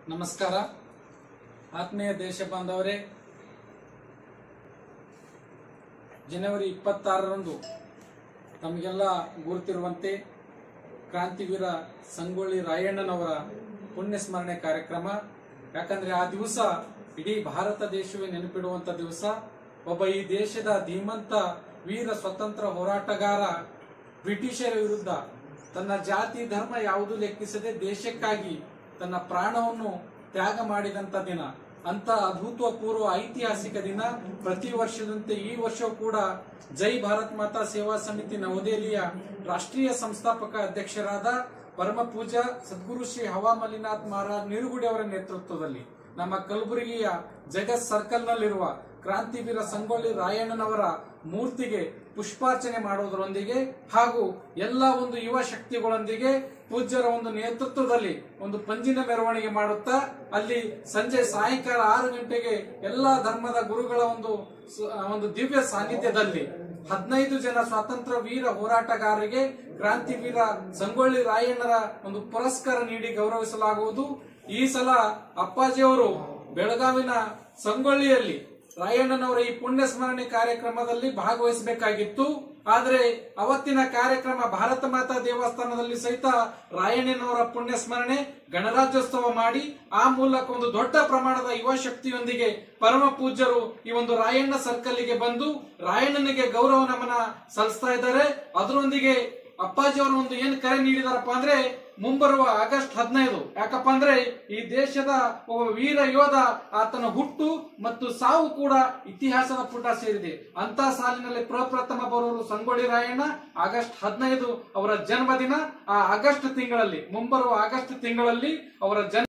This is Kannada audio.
ನಮಸ್ಕಾರ ಆತ್ಮೀಯ ದೇಶ ಬಾಂಧವರೇ, ಜನವರಿ 26ರಂದು ತಮಗೆಲ್ಲ ಗುರುತಿರುವಂತೆ ಕ್ರಾಂತಿವೀರ ಸಂಗೊಳ್ಳಿ ರಾಯಣ್ಣನವರ ಪುಣ್ಯ ಸ್ಮರಣೆ ಕಾರ್ಯಕ್ರಮ. ಯಾಕಂದ್ರೆ ಆ ದಿವಸ ಇಡೀ ಭಾರತ ದೇಶವೇ ನೆನಪಿಡುವಂತ ದಿವಸ. ಒಬ್ಬ ಈ ದೇಶದ ಧೀಮಂತ ವೀರ ಸ್ವತಂತ್ರ ಹೋರಾಟಗಾರ ಬ್ರಿಟಿಷರ ವಿರುದ್ಧ ತನ್ನ ಜಾತಿ ಧರ್ಮ ಯಾವುದೂ ಲೆಕ್ಕಿಸದೆ ದೇಶಕ್ಕಾಗಿ ತನ್ನ ಪ್ರಾಣವನ್ನು ತ್ಯಾಗ ಮಾಡಿದಂತ ದಿನ. ಅಂತ ಅಭೂತಪೂರ್ವ ಐತಿಹಾಸಿಕ ದಿನ. ಪ್ರತಿ ವರ್ಷದಂತೆ ಈ ವರ್ಷವೂ ಕೂಡ ಜೈ ಭಾರತ್ ಮಾತಾ ಸೇವಾ ಸಮಿತಿ ನವದೆಹಲಿಯ ರಾಷ್ಟ್ರೀಯ ಸಂಸ್ಥಾಪಕ ಅಧ್ಯಕ್ಷರಾದ ಪರಮ ಪೂಜ್ಯ ಸದ್ಗುರು ಶ್ರೀ ಹವಾ ಮಲ್ಲಿನಾಥ್ ಮಹಾರಾಜ್ ನಿರುಗುಡಿ ಅವರ ನೇತೃತ್ವದಲ್ಲಿ ನಮ್ಮ ಕಲಬುರಗಿಯ ಜಗತ್ ಸರ್ಕಲ್ ನಲ್ಲಿರುವ ಕ್ರಾಂತಿವೀರ ಸಂಗೊಳ್ಳಿ ರಾಯಣ್ಣನವರ ಮೂರ್ತಿಗೆ ಪುಷ್ಪಾರ್ಚನೆ ಮಾಡುವುದರೊಂದಿಗೆ ಹಾಗೂ ಎಲ್ಲ ಒಂದು ಯುವ ಶಕ್ತಿಗಳೊಂದಿಗೆ ಪೂಜ್ಯರ ಒಂದು ನೇತೃತ್ವದಲ್ಲಿ ಒಂದು ಪಂಜಿನ ಮೆರವಣಿಗೆ ಮಾಡುತ್ತಾ ಅಲ್ಲಿ ಸಂಜೆ ಸಾಯಂಕಾಲ 6 ಗಂಟೆಗೆ ಎಲ್ಲಾ ಧರ್ಮದ ಗುರುಗಳ ಒಂದು ದಿವ್ಯ ಸಾನ್ನಿಧ್ಯದಲ್ಲಿ 15 ಜನ ಸ್ವಾತಂತ್ರ್ಯ ವೀರ ಹೋರಾಟಗಾರರಿಗೆ ಕ್ರಾಂತಿವೀರ ಸಂಗೊಳ್ಳಿ ರಾಯಣ್ಣರ ಒಂದು ಪುರಸ್ಕಾರ ನೀಡಿ ಗೌರವಿಸಲಾಗುವುದು. ಈ ಸಲ ಅಪ್ಪಾಜಿಯವರು ಬೆಳಗಾವಿನ ಸಂಗೊಳ್ಳಿಯಲ್ಲಿ ರಾಯಣ್ಣನವರ ಈ ಪುಣ್ಯ ಸ್ಮರಣೆ ಕಾರ್ಯಕ್ರಮದಲ್ಲಿ ಭಾಗವಹಿಸಬೇಕಾಗಿತ್ತು. ಆದರೆ ಅವತ್ತಿನ ಕಾರ್ಯಕ್ರಮ ಭಾರತ ಮಾತಾ ದೇವಸ್ಥಾನದಲ್ಲಿ ಸಹಿತ ರಾಯಣ್ಣನವರ ಪುಣ್ಯ ಸ್ಮರಣೆ ಗಣರಾಜ್ಯೋತ್ಸವ ಮಾಡಿ ಆ ಮೂಲಕ ಒಂದು ದೊಡ್ಡ ಪ್ರಮಾಣದ ಯುವ ಶಕ್ತಿಯೊಂದಿಗೆ ಪರಮ ಪೂಜ್ಯರು ಈ ಒಂದು ರಾಯಣ್ಣ ಸರ್ಕಲ್ಗೆ ಬಂದು ರಾಯಣ್ಣನಿಗೆ ಗೌರವ ನಮನ ಸಲ್ಲಿಸ್ತಾ ಇದ್ದಾರೆ. ಅದರೊಂದಿಗೆ ಅಪ್ಪಾಜಿಯವರು ಒಂದು ಏನ್ ಕರೆ ನೀಡಿದಾರಪ್ಪ ಅಂದ್ರೆ ಮುಂಬರುವ ಆಗಸ್ಟ್ 15, ಯಾಕಪ್ಪ ಅಂದ್ರೆ ಈ ದೇಶದ ಒಬ್ಬ ವೀರ ಯೋಧ, ಆತನ ಹುಟ್ಟು ಮತ್ತು ಸಾವು ಕೂಡ ಇತಿಹಾಸದ ಪುಟ ಸೇರಿದೆ. ಅಂತ ಸಾಲಿನಲ್ಲಿ ಪ್ರಪ್ರಥಮ ಬರುವರು ಸಂಗೊಳ್ಳಿ ರಾಯಣ್ಣ. ಆಗಸ್ಟ್ 15 ಅವರ ಜನ್ಮದಿನ. ಆ ಆಗಸ್ಟ್ ತಿಂಗಳಲ್ಲಿ, ಮುಂಬರುವ ಆಗಸ್ಟ್ ತಿಂಗಳಲ್ಲಿ ಅವರ